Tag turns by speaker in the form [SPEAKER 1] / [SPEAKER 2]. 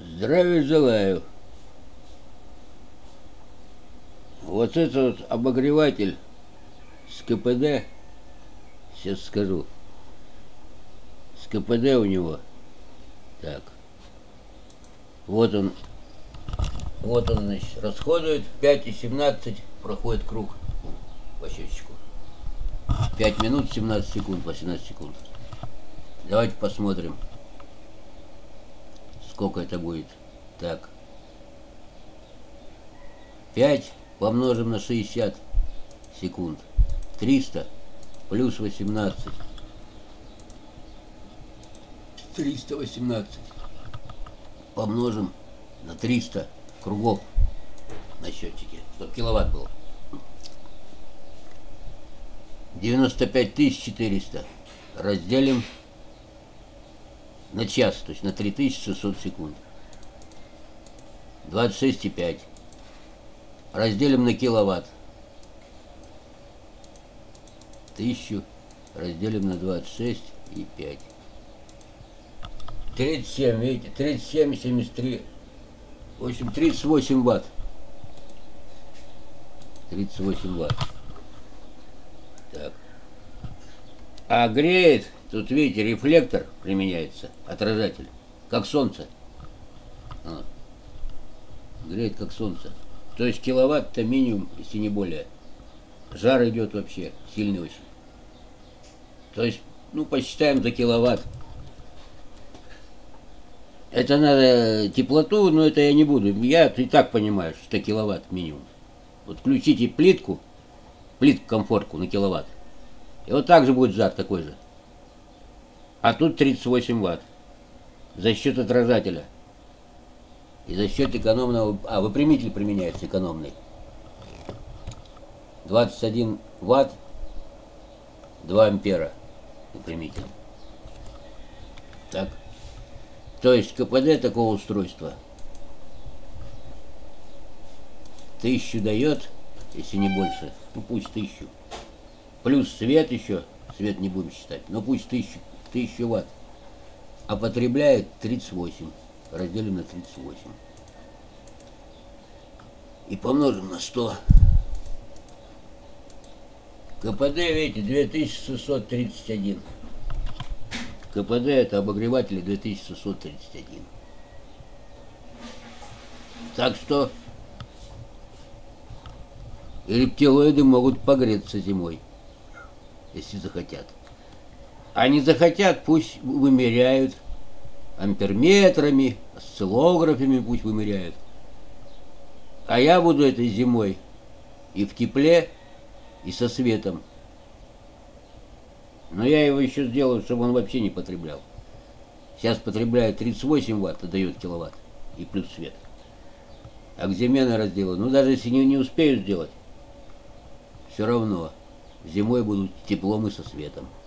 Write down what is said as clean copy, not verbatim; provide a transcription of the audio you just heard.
[SPEAKER 1] Здравия желаю. Вот это вот обогреватель с КПД, сейчас скажу. С КПД у него. Так. Вот он, значит, расходует 5,17, проходит круг по счетчику. 5 минут 17 секунд, 18 секунд. Давайте посмотрим, сколько это будет. Так. 5 помножим на 60 секунд. 300 плюс 18. 318 помножим на 300 кругов на счетчике, чтобы киловатт был. 95 400 разделим на час, то есть на 3600 секунд. 26,5 разделим на киловатт. 1000 разделим на 26,5. 37, видите, 37, 73. В общем, 38 ватт. 38 ватт. Так. А греет, тут видите, рефлектор применяется, отражатель, как солнце. Вот. Греет как солнце. То есть киловатт-то минимум, если не более. Жар идет вообще сильный очень. То есть, ну, посчитаем за киловатт. Это надо теплоту, но это я не буду. Я и так понимаю, что киловатт минимум. Вот включите плитку комфортку на киловатт. И вот так же будет жар такой же. А тут 38 ватт. За счет отражателя. И за счет экономного... выпрямитель применяется экономный. 21 ватт, 2 ампера выпрямитель. Так. То есть КПД такого устройства 1000 дает, если не больше, ну пусть 1000. Плюс свет еще, свет не будем считать, но пусть 1000 ватт. А потребляет 38. Разделим на 38. И помножим на 100. КПД, видите, 2631. КПД это обогреватели 2631. Так что и рептилоиды могут погреться зимой, если захотят. А не захотят, пусть вымеряют амперметрами, осциллографами, пусть вымеряют. А я буду этой зимой и в тепле, и со светом. Но я его еще сделаю, чтобы он вообще не потреблял. Сейчас потребляет 38 ватт, дает киловатт, и плюс свет. А к зиме, наверное, сделаю. Ну, даже если не успею сделать, все равно зимой будут теплом и со светом.